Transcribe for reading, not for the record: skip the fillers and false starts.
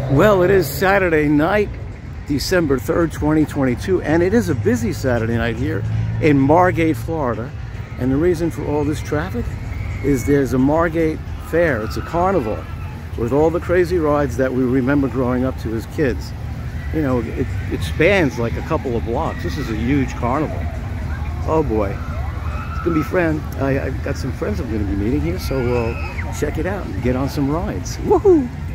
Well, it is Saturday night, December 3rd, 2022, and it is a busy Saturday night here in Margate, Florida. And the reason for all this traffic is there's a Margate Fair. It's a carnival with all the crazy rides that we remember growing up to as kids. You know, it spans like a couple of blocks. This is a huge carnival. Oh boy, it's gonna be fun. I've got some friends I'm gonna be meeting here, so we'll check it out and get on some rides. Woohoo!